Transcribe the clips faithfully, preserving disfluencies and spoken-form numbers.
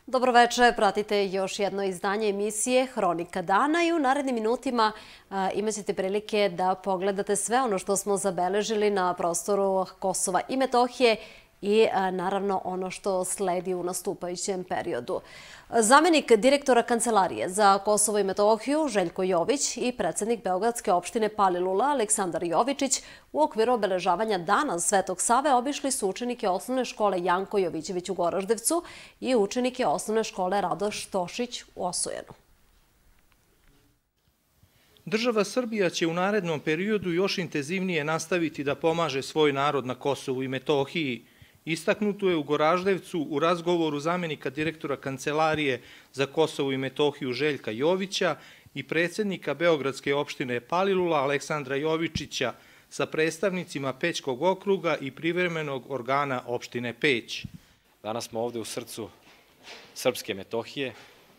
Dobroveče, pratite još jedno izdanje emisije Hronika dana i u narednim minutima imat ćete prilike da pogledate sve ono što smo zabeležili na prostoru Kosova i Metohije i naravno ono što sledi u nastupajućem periodu. Zamenik direktora Kancelarije za Kosovo i Metohiju Željko Jović i predsjednik Beogradske opštine Palilula Aleksandar Jovičić u okviru obeležavanja Dana Svetog Save obišli su učenike osnovne škole Janko Jovićević u Goraždevcu i učenike osnovne škole Radoš Tošić u Osojanu. Država Srbija će u narednom periodu još intenzivnije nastaviti da pomaže svoj narod na Kosovu i Metohiji. Istaknuto je u Goraždevcu u razgovoru zamenika direktora Kancelarije za Kosovo i Metohiju Željka Jovića i predsjednika Beogradske opštine Palilula Aleksandra Jovičića sa predstavnicima Pećkog okruga i privremenog organa opštine Peć. Danas smo ovde u srcu Srpske Metohije,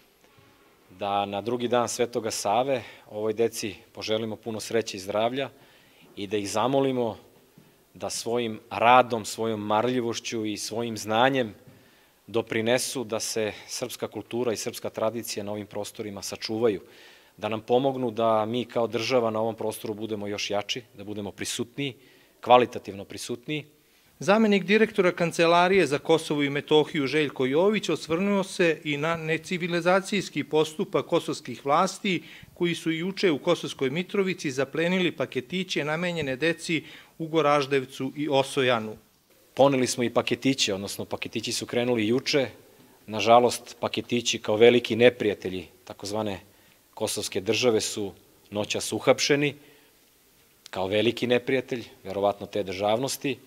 da na drugi dan Svetoga Save ovoj deci poželimo puno sreće i zdravlja i da ih zamolimo da svojim radom, svojom marljivošću i svojim znanjem doprinesu da se srpska kultura i srpska tradicija na ovim prostorima sačuvaju, da nam pomognu da mi kao država na ovom prostoru budemo još jači, da budemo prisutniji, kvalitativno prisutniji. Zamenik direktora Kancelarije za Kosovo i Metohiju Željko Jović osvrnuo se i na necivilizacijski postupak kosovskih vlasti koji su juče u Kosovskoj Mitrovici zaplenili paketiće namenjene deci u Goraždevcu i Osojanu. Poneli smo i paketiće, odnosno paketići su krenuli juče. Nažalost, paketići kao veliki neprijatelji takozvane kosovske države su noćas uhapšeni kao veliki neprijatelj, verovatno te državnosti.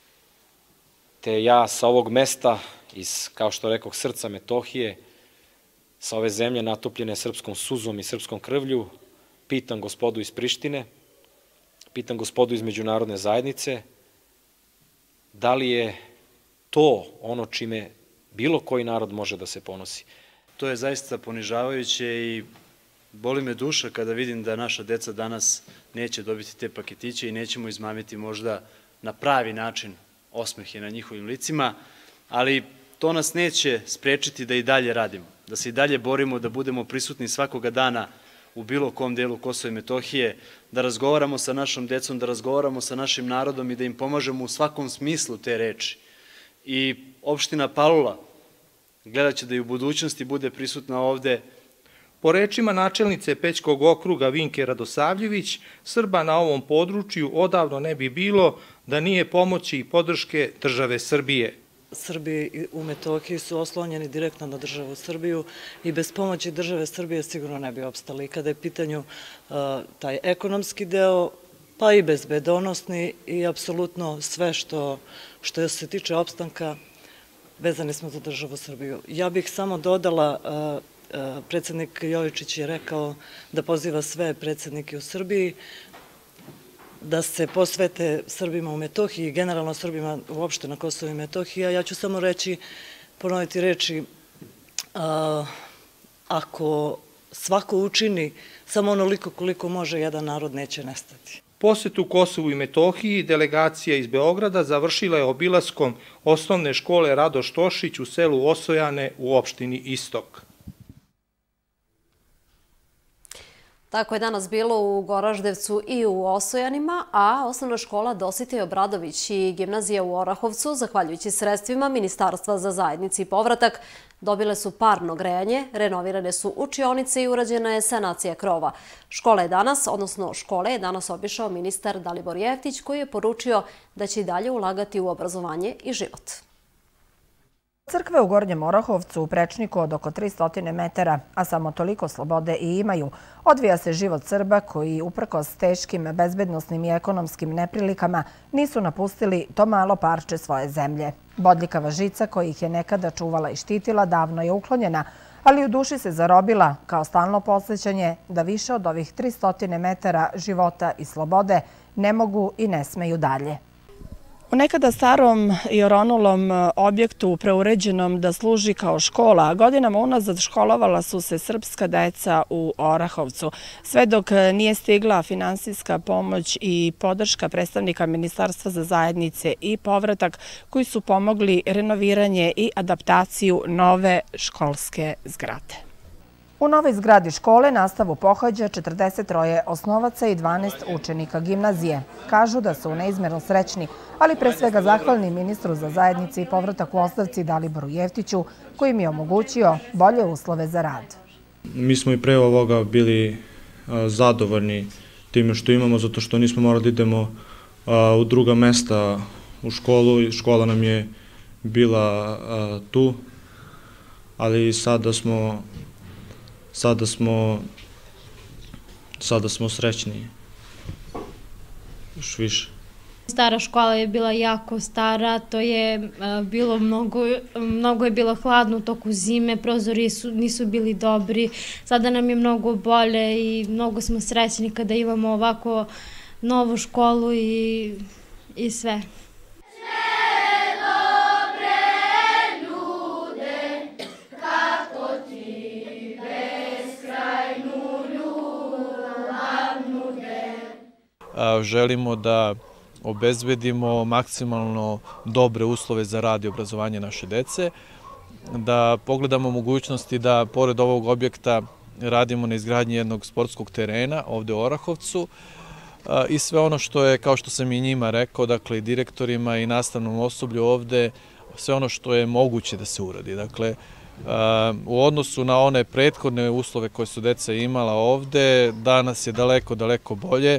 Te ja sa ovog mesta, iz, kao što rekao, srca Metohije, sa ove zemlje natopljene srpskom suzom i srpskom krvlju, pitam gospodu iz Prištine, pitam gospodu iz međunarodne zajednice, da li je to ono čime bilo koji narod može da se ponosi. To je zaista ponižavajuće i boli me duša kada vidim da naša deca danas neće dobiti te paketiće i nećemo izmamiti možda na pravi način osmehe na njihovim licima, ali to nas neće sprečiti da i dalje radimo, da se i dalje borimo, da budemo prisutni svakoga dana u bilo kom delu Kosova i Metohije, da razgovaramo sa našom decom, da razgovaramo sa našim narodom i da im pomažemo u svakom smislu te reči. I opština Palilula gledat će da i u budućnosti bude prisutna ovde. Po rečima načelnice Pećkog okruga Vinke Radosavljević, Srba na ovom području odavno ne bi bilo da nije pomoći i podrške države Srbije. Srbi u Metohiji su oslonjeni direktno na državu Srbiju i bez pomoći države Srbije sigurno ne bi opstali. Kada je pitanju taj ekonomski deo, pa i bezbedonosni i apsolutno sve što, što se tiče opstanka, vezani smo za državu Srbiju. Ja bih samo dodala, predsjednik Jovičić je rekao da poziva sve predsjednike u Srbiji da se posvete Srbima u Metohiji i generalno Srbima uopšte na Kosovo i Metohiji. Ja ću samo reći, ponoviti reči, ako svako učini samo onoliko koliko može, jedan narod neće nestati. Posetu Kosovu i Metohiji delegacija iz Beograda završila je obilaskom osnovne škole Radoš Tošić u selu Osojane u opštini Istok. Tako je danas bilo u Goraždevcu i u Osojanima, a osnovna škola Dositej Obradović i gimnazija u Orahovcu, zahvaljujući sredstvima Ministarstva za zajednici i povratak, dobile su parno grejanje, renovirane su učionice i urađena je sanacija krova. Škola je danas, odnosno škole je danas obišao ministar Dalibor Jeftić, koji je poručio da će i dalje ulagati u obrazovanje i život. Crkve u Gornjem Orahovcu u prečniku od oko tristo metara, a samo toliko slobode i imaju, odvija se život Srba koji, uprkos teškim bezbednosnim i ekonomskim neprilikama, nisu napustili to malo parče svoje zemlje. Bodljikava žica koja ih je nekada čuvala i štitila davno je uklonjena, ali u duši se zarobila kao stalno podsjećanje da više od ovih tristo metara života i slobode ne mogu i ne smeju dalje. U nekada starom i oronulom objektu preuređenom da služi kao škola, godinama unazad školovala su se srpska deca u Orahovcu. Sve dok nije stigla finansijska pomoć i podrška predstavnika Ministarstva za zajednice i povratak koji su pomogli renoviranje i adaptaciju nove školske zgrade. U novoj zgradi škole nastavu pohađa četrdeset troje osnovaca i dvanaest učenika gimnazije. Kažu da su neizmerno srećni, ali pre svega zahvalni ministru za zajednice i povratak u ostavci Daliboru Jeftiću, koji im je omogućio bolje uslove za rad. Mi smo i pre ovoga bili zadovoljni time što imamo, zato što nismo morali da idemo u druga mesta u školu i škola nam je bila tu, ali sada smo Sada smo, sada smo srećni još više. Stara škola je bila jako stara, to je bilo mnogo, mnogo je bilo hladno u toku zime, prozori su, nisu bili dobri. Sada nam je mnogo bolje i mnogo smo srećni kada imamo ovako novu školu i, i sve. Želimo da obezbedimo maksimalno dobre uslove za rad i obrazovanje naše dece, da pogledamo mogućnosti da pored ovog objekta radimo na izgradnji jednog sportskog terena ovde u Orahovcu i sve ono što je, kao što sam i njima rekao, dakle i direktorima i nastavnom osoblju ovde, sve ono što je moguće da se uradi. Dakle, u odnosu na one prethodne uslove koje su deca imala ovde, danas je daleko, daleko bolje.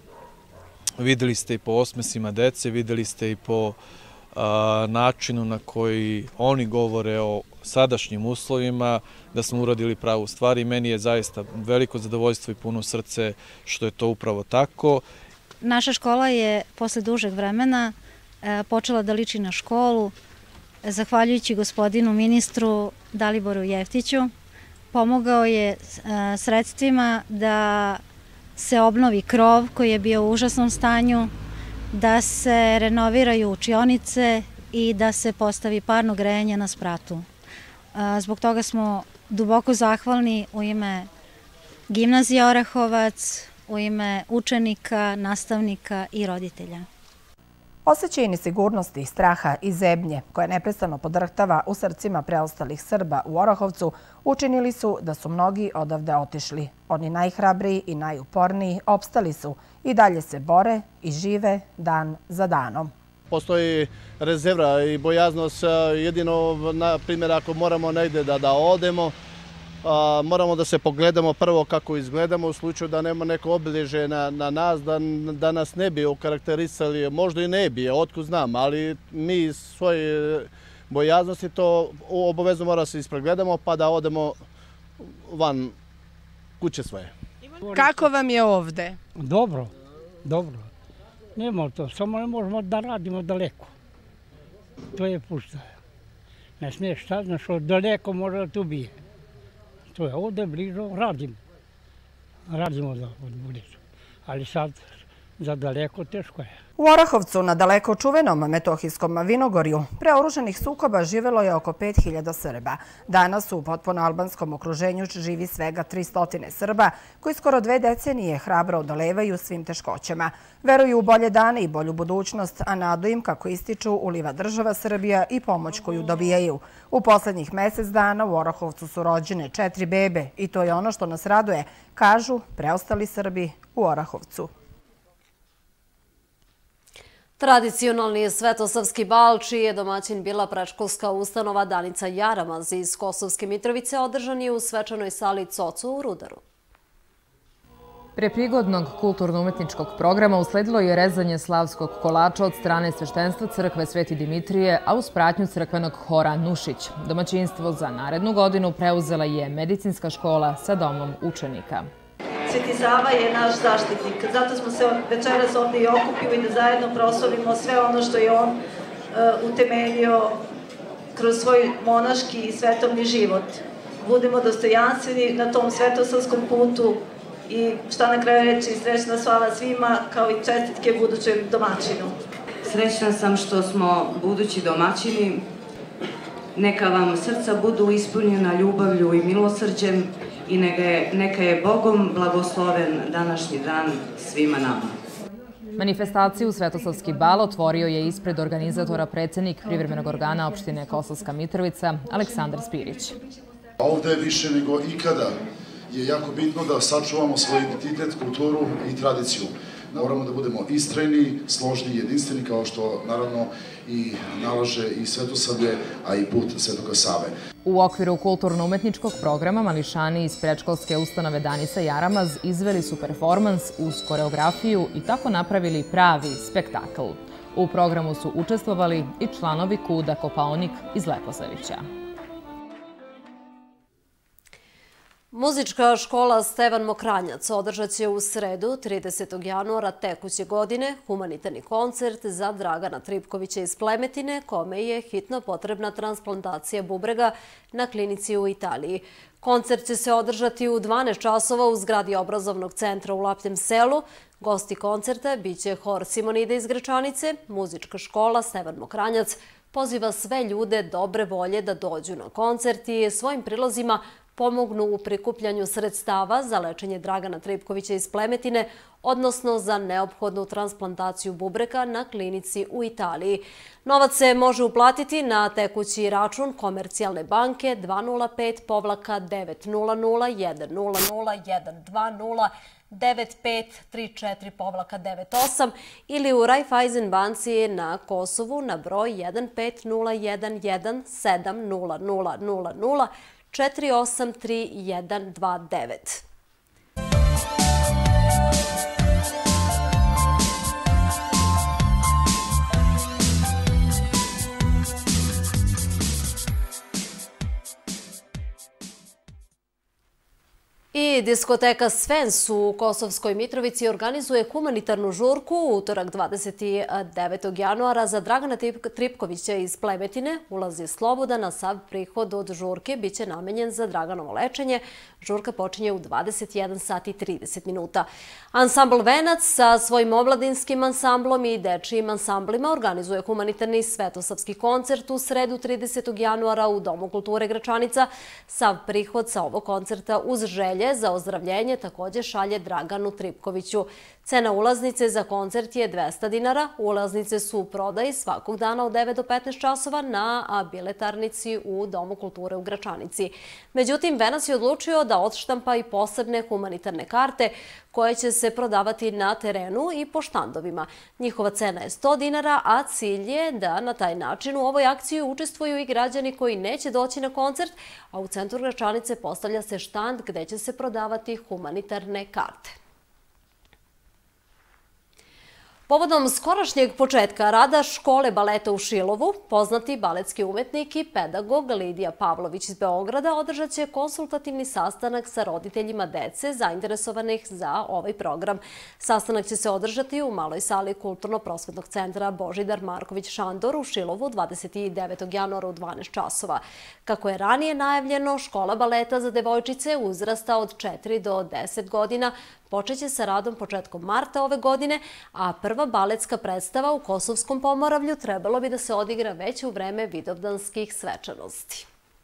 Videli ste i po osmesima dece, videli ste i po a, načinu na koji oni govore o sadašnjim uslovima, da smo uradili pravu stvar i meni je zaista veliko zadovoljstvo i puno srce što je to upravo tako. Naša škola je posle dužeg vremena e, počela da liči na školu, zahvaljujući gospodinu ministru Daliboru Jeftiću. Pomogao je e, sredstvima da se obnovi krov koji je bio u užasnom stanju, da se renoviraju učionice i da se postavi parno grejanje na spratu. Zbog toga smo duboko zahvalni u ime gimnazije Orahovac, u ime učenika, nastavnika i roditelja. Osjećaj nesigurnosti, straha i zebnje koje neprestano podrhtava u srcima preostalih Srba u Orahovcu učinili su da su mnogi odavde otišli. Oni najhrabriji i najuporniji opstali su i dalje se bore i žive dan za danom. Postoji rezerva i bojaznost, jedino, na primjer, ako moramo negde da, da odemo, a, moramo da se pogledamo prvo kako izgledamo u slučaju da nema neko obilježje na, na nas, da, da nas ne bi okarakterisali, možda i ne bi, otkud znam, ali mi svoje bojaznosti to obavezno mora se ispregledamo pa da odemo van kuće svoje. Kako vam je ovde? Dobro, dobro. Nema to, samo ne možemo da radimo daleko. To je pušta. Ne smiješ šta, znaš, od daleko može da te ubije. To je ovde blizu, radimo. Radimo da blizu. Ali sad za daleko teško je. U Orahovcu, na daleko čuvenom metohijskom Vinogorju, preoruženih sukoba živelo je oko pet hiljada Srba. Danas u potpuno albanskom okruženju živi svega tristo Srba, koji skoro dve decenije hrabro odolevaju svim teškoćama. Veruju u bolje dane i bolju budućnost, a nadu im, kako ističu, uliva država Srbija i pomoć koju dobijaju. U poslednjih mesec dana u Orahovcu su rođene četiri bebe i to je ono što nas raduje, kažu preostali Srbi u Orahovcu. Tradicionalni svetosavski bal, čiji je domaćin bila predškolska ustanova Danica Jaramaz iz Kosovske Mitrovice, održan je u svečanoj sali Coco u Rudaru. Pre prigodnog kulturno-umetničkog programa usledilo je rezanje slavskog kolača od strane sveštenstva crkve Sveti Dimitrije, a uz pratnju crkvenog hora Nušić. Domaćinstvo za narednu godinu preuzela je medicinska škola sa domom učenika. Sveti Sava je naš zaštitnik, zato smo se večeras ovdje i okupili da zajedno proslavimo sve ono što je on uh, utemeljio kroz svoj monaški i svetovni život. Budemo dostojanstveni na tom svetosavskom putu i šta na kraju reći, srećna slava svima kao i čestitke budućem domaćinu. Srećna sam što smo budući domaćini. Neka vam srca budu ispunjena ljubavlju i milosrđem i neka je Bogom blagosloven današnji dan svima nama. Manifestaciju Svetosavski bal otvorio je ispred organizatora predsednik privremenog organa opštine Kosovska Mitrovica Aleksandar Spirić. Ovde više nego ikada je jako bitno da sačuvamo svoj identitet, kulturu i tradiciju. Moramo da budemo istrajni, složni i jedinstveni, kao što naravno i nalaže i Svetosavlje, a i put Svetoga Save. U okviru kulturno-umetničkog programa mališani iz predškolske ustanove Danisa Jaramaz izveli su performans uz koreografiju i tako napravili pravi spektakl. U programu su učestvovali i članovi Kuda Kopaonik iz Leposavića. Muzička škola Stevan Mokranjac održat će u sredu, tridesetog januara tekuće godine, humanitarni koncert za Dragana Tripkovića iz Plemetine, kome je hitno potrebna transplantacija bubrega na klinici u Italiji. Koncert će se održati u dvanaest časova u zgradi obrazovnog centra u Lapljem selu. Gosti koncerta biće hor Simonide iz Gračanice. Muzička škola Stevan Mokranjac poziva sve ljude dobre volje da dođu na koncert i svojim prilozima pomognu u prikupljanju sredstava za lečenje Dragana Tripkovića iz Plemetine, odnosno za neophodnu transplantaciju bubrega na klinici u Italiji. Novac se može uplatiti na tekući račun Komercijalne banke dva nula pet devet nula nula jedan nula nula jedan dva nula devet pet tri četiri devet osam ili u Raiffeisen banci na Kosovu na broj jedan pet nula jedan jedan sedam nula nula nula nula četiri osam tri jedan dva devet. I diskoteka Svens u Kosovskoj Mitrovici organizuje humanitarnu žurku u utorak dvadeset devetog januara za Dragana Tripkovića iz Plemetine. Ulaz je slobodan, a sav prihod od žurke biće namenjen za Draganovo lečenje. Žurka počinje u dvadeset jedan sat i trideset minuta. Ansambl Venac sa svojim omladinskim ansamblom i dečijim ansamblima organizuje humanitarni svetosavski koncert u sredu tridesetog januara u Domu kulture Gračanica. Sav prihod sa ovog koncerta uz želje za ozdravljenje također šalje Draganu Tripkoviću. Cena ulaznice za koncert je dvesta dinara. Ulaznice su u prodaji svakog dana od devet do petnaest časova na biletarnici u Domu kulture u Gračanici. Međutim, Venac je odlučio da odštampa i posebne humanitarne karte koje će se prodavati na terenu i po štandovima. Njihova cena je sto dinara, a cilj je da na taj način u ovoj akciji učestvuju i građani koji neće doći na koncert, a u centru Gračanice postavlja se štand gde će se prodavati humanitarne karte. Povodom skorašnjeg početka rada škole baleta u Šilovu, poznati baletski umetnik i pedagog Lidija Pavlović iz Beograda održat će konsultativni sastanak sa roditeljima dece zainteresovanih za ovaj program. Sastanak će se održati u maloj sali Kulturno-prosvetnog centra Božidar Marković Šandor u Šilovu dvadeset devetog januara u dvanaest časova. Kako je ranije najavljeno, škola baleta za devojčice uzrasta od četiri do deset godina počeće sa radom početkom marta ove godine, a prva baletska predstava u Kosovskom Pomoravlju trebalo bi da se odigra već u vreme vidovdanskih svečanosti.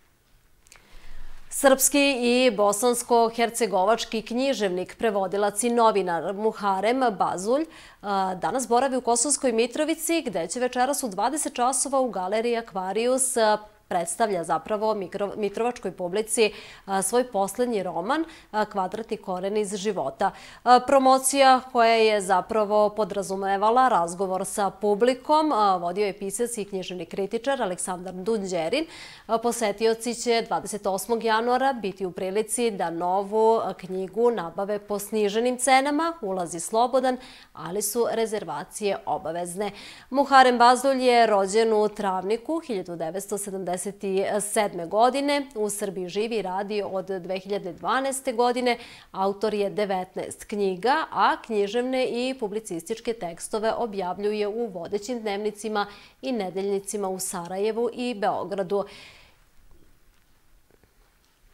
Srpski i bosansko-hercegovački književnik, prevodilac i novinar Muharem Bazulj danas boravi u Kosovskoj Mitrovici, gde će večeras u dvadeset časova u galeriji Akvarijus predstavlja zapravo mitrovačkoj publici svoj posljednji roman Kvadratni koren iz života. Promocija koja je zapravo podrazumevala razgovor sa publikom vodio je pisac i književni kritičar Aleksandar Dunđerin. Posetioci će dvadeset osmog januara biti u prilici da novu knjigu nabave po sniženim cenama, ulaz je slobodan, ali su rezervacije obavezne. Muharem Bazulj je rođen u Travniku hiljadu devetsto sedamdeset sedme godine. U Srbiji živi i radi od dve hiljade dvanaeste. godine. Autor je devetnaest knjiga, a književne i publicističke tekstove objavljuje u vodećim dnevnicima i nedeljnicima u Sarajevu i Beogradu.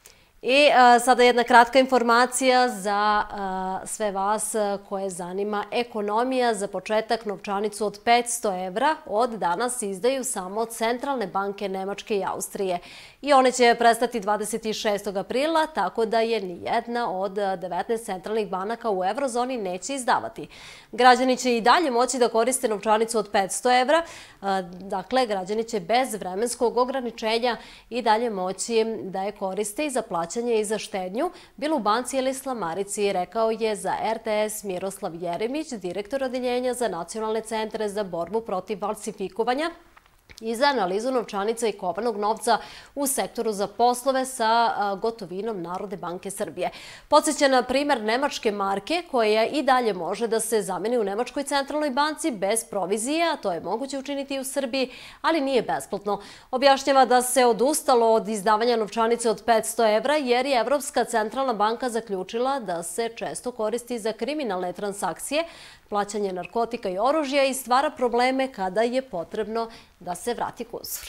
I sada jedna kratka informacija za sve vas koje zanima ekonomija. Za početak novčanicu od petsto evra od danas izdaju samo centralne banke Nemačke i Austrije. I one će prestati dvadeset šestog aprila, tako da je nijedna od devetnaest centralnih banaka u eurozoni neće izdavati. Građani će i dalje moći da koriste novčanicu od petsto evra. Dakle, građani će bez vremenskog ograničenja i dalje moći da je koriste i za plaćanje i za štednju, bilo u banci ili slamarici, rekao je za er te es Miroslav Jeremić, direktor odeljenja za nacionalne centre za borbu protiv falsifikovanja i za analizu novčanica i kovanog novca u sektoru za poslove sa gotovinom Narodne banke Srbije. Podsjeća na primer nemačke marke, koja i dalje može da se zameni u Nemačkoj centralnoj banci bez provizije, a to je moguće učiniti i u Srbiji, ali nije besplatno. Objašnjava da se odustalo od izdavanja novčanice od petsto evra, jer je Evropska centralna banka zaključila da se često koristi za kriminalne transakcije, plaćanje narkotika i oružja i stvara probleme kada je potrebno da se vrati kursor.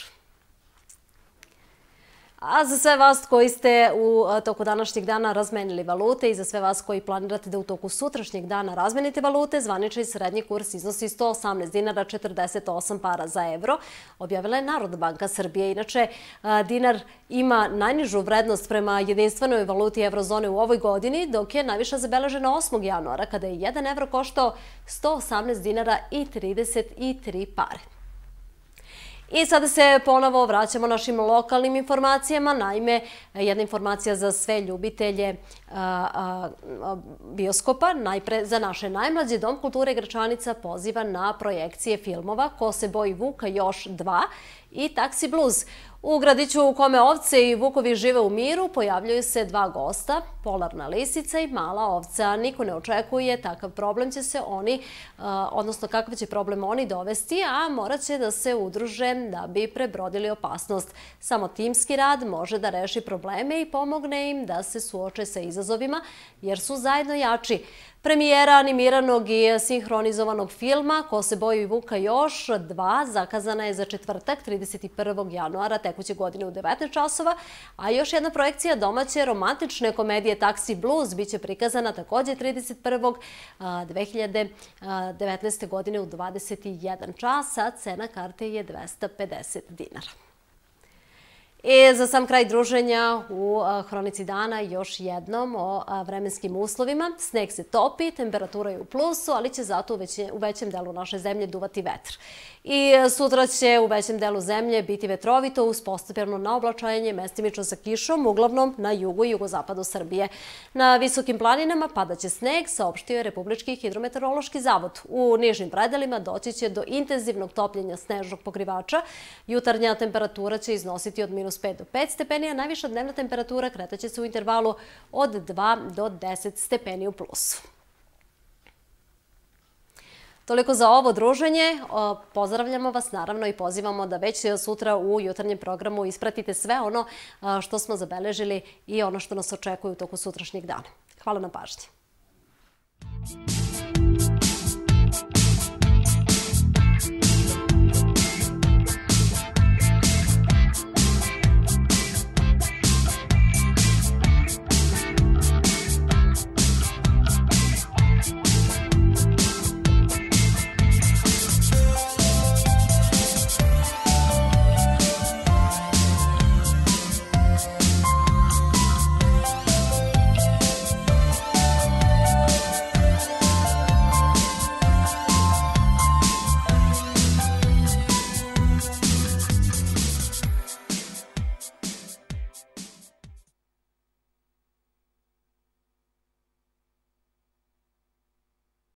A za sve vas koji ste u toku današnjeg dana razmenili valute i za sve vas koji planirate da u toku sutrašnjeg dana razmenite valute, zvanični srednji kurs iznosi sto osamnaest dinara četrdeset osam para za evro, objavila je Narodna banka Srbije. Inače, dinar ima najnižu vrednost prema jedinstvenoj valuti eurozone u ovoj godini, dok je najviša zabeležena osmog januara, kada je jedan evro koštao sto osamnaest dinara i trideset tri pare. I sada se ponovo vraćamo našim lokalnim informacijama. Naime, jedna informacija za sve ljubitelje bioskopa. Najpre, za naše najmlađe, Dom kulture Gračanica poziva na projekcije filmova Ko se boji vuka još dva i Taksi Blues. U gradiću u kome ovce i vukovi žive u miru pojavljuju se dva gosta, polarna lisica i mala ovca. Niko ne očekuje takav problem će se oni, odnosno kakav će problem oni dovesti, a morat će da se udruže da bi prebrodili opasnost. Samo timski rad može da reši probleme i pomogne im da se suoče sa izazovima, jer su zajedno jači. Premijera animiranog i sinhronizovanog filma Ko se boji vuka još dva zakazana je za četvrtak, trideset prvog januara tekuće godine u devetnaest časova, a još jedna projekcija domaće romantične komedije Taksi Blues biće prikazana takođe trideset prvog dve hiljade devetnaeste. godine u dvadeset jedan čas, a cena karte je dvesta pedeset dinara. I za sam kraj druženja u Hronici dana još jednom o vremenskim uslovima. Sneg se topi, temperatura je u plusu, ali će zato u većem delu naše zemlje duvati vetar. I sutra će u većem delu zemlje biti vetrovito uz postepeno naoblačajanje mestimično sa kišom, uglavnom na jugu i jugozapadu Srbije. Na visokim planinama padaće sneg, saopštio je Republički hidrometeorološki zavod. U nižim predelima doći će do intenzivnog topljenja snežnog pokrivača. Jutarnja temperatura će iznositi od minus pet do pet stepeni, a najviša dnevna temperatura kretaće se u intervalu od dva do deset stepeni u plusu. Toliko za ovo druženje. Pozdravljamo vas naravno i pozivamo da već sutra u jutarnjem programu ispratite sve ono što smo zabeležili i ono što nas očekuje u toku sutrašnjeg dana. Hvala na pažnji.